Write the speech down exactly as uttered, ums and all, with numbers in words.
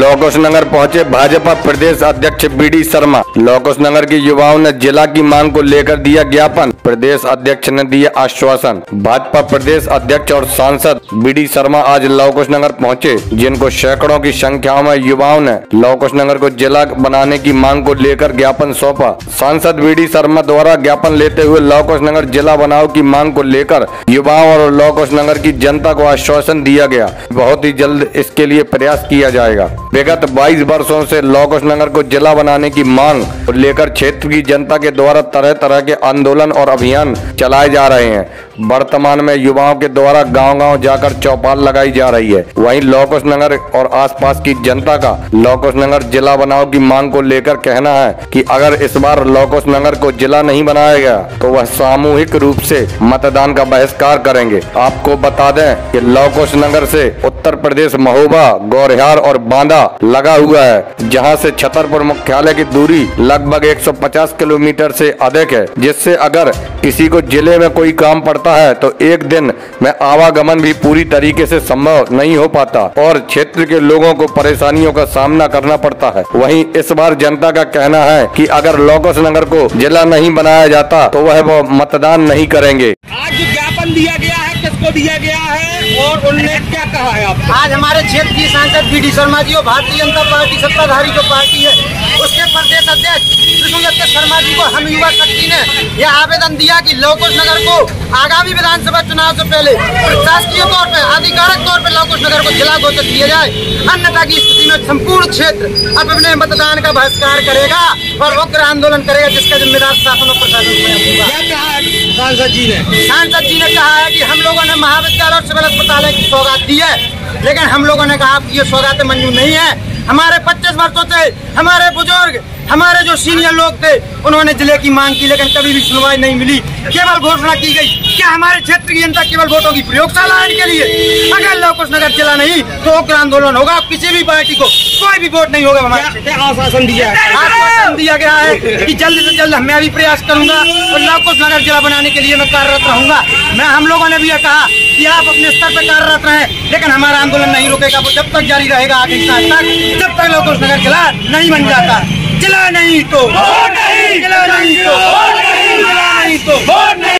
लौकुश नगर पहुंचे भाजपा प्रदेश अध्यक्ष बी डी शर्मा। लौकुश नगर के युवाओं ने जिला की मांग को लेकर दिया ज्ञापन। प्रदेश अध्यक्ष ने दिया आश्वासन। भाजपा प्रदेश अध्यक्ष और सांसद बी डी शर्मा आज लौकुश नगर पहुंचे, जिनको सैकड़ों की संख्या में युवाओं ने लौकुश नगर को जिला बनाने की मांग को लेकर ज्ञापन सौंपा। सांसद बी डी शर्मा द्वारा ज्ञापन लेते हुए लौकुश नगर जिला बनाओ की मांग को लेकर युवाओं और लौकुश नगर की जनता को आश्वासन दिया गया। बहुत ही जल्द इसके लिए प्रयास किया जाएगा। विगत बाईस वर्षों से लौकुश नगर को जिला बनाने की मांग को लेकर क्षेत्र की जनता के द्वारा तरह तरह के आंदोलन और अभियान चलाए जा रहे हैं। वर्तमान में युवाओं के द्वारा गांव-गांव जाकर चौपाल लगाई जा रही है। वहीं लौकुश नगर और आसपास की जनता का लौकुश नगर जिला बनाओ की मांग को लेकर कहना है कि अगर इस बार लौकुश नगर को जिला नहीं बनाया गया तो वह सामूहिक रूप से मतदान का बहिष्कार करेंगे। आपको बता दें कि लौकुश नगर से उत्तर प्रदेश महोबा, गौरिहार और बांदा लगा हुआ है, जहां से छतरपुर मुख्यालय की दूरी लगभग एक सौ पचास किलोमीटर से अधिक है, जिससे अगर किसी को जिले में कोई काम पड़ता है तो एक दिन में आवागमन भी पूरी तरीके से संभव नहीं हो पाता और क्षेत्र के लोगों को परेशानियों का सामना करना पड़ता है। वहीं इस बार जनता का कहना है कि अगर लौकुश नगर को जिला नहीं बनाया जाता तो वह वो मतदान नहीं करेंगे। आज ज्ञापन दिया गया है, किसको दिया गया है और उन्होंने क्या कहा है आपको? आज हमारे क्षेत्र की सांसद बी डी शर्मा जी और भारतीय जनता पार्टी सत्ताधारी जो पार्टी है उसके प्रदेश अध्यक्ष विष्णुदत्त शर्मा जी को हम युवा शक्ति ने यह आवेदन दिया कि लौकुश नगर को आगामी विधानसभा चुनाव से पहले प्रशासकीय तौर पर आधिकारिक तौर पर लौकुश नगर को जिला घोषित किया जाए, अन्यथा की स्थिति में संपूर्ण क्षेत्र अपने मतदान का बहिष्कार करेगा और उग्र आंदोलन करेगा, जिसका जिम्मेदार शासन और प्रशासन होगा। क्या कहा सांसद जी ने? सांसद जी ने कहा है कि हम लोगों ने महाविद्यालय और सिविल अस्पताल की सौगात दी है, लेकिन हम लोगों ने कहा कि ये सौगातें मंजूर नहीं है। हमारे पच्चीस वर्षों से हमारे बुजुर्ग, हमारे जो सीनियर लोग थे, उन्होंने जिले की मांग की, लेकिन कभी भी सुनवाई नहीं मिली। केवल घोषणा की गई। क्या हमारे क्षेत्र की जनता केवल वोटों की प्रयोगशाला है इनके लिए? अगर लौकुश नगर जिला नहीं तो उग्र आंदोलन होगा। किसी भी पार्टी को कोई भी वोट नहीं होगा। हमारे क्या आश्वासन दिया है? आश्वासन दिया गया है कि जल्द से जल्द मैं भी प्रयास करूंगा और लौकुश नगर जिला बनाने के लिए मैं कार्यरत रहूंगा। मैं हम लोगों ने भी यह कहा कि आप अपने स्तर पर कार्यरत रहें, लेकिन हमारा आंदोलन नहीं रुकेगा। वो जब तक जारी रहेगा आखिरी सांस तक, जब तक लौकुश नगर जिला नहीं बन जाता। जिला नहीं तो जिला नहीं तो जिला नहीं तो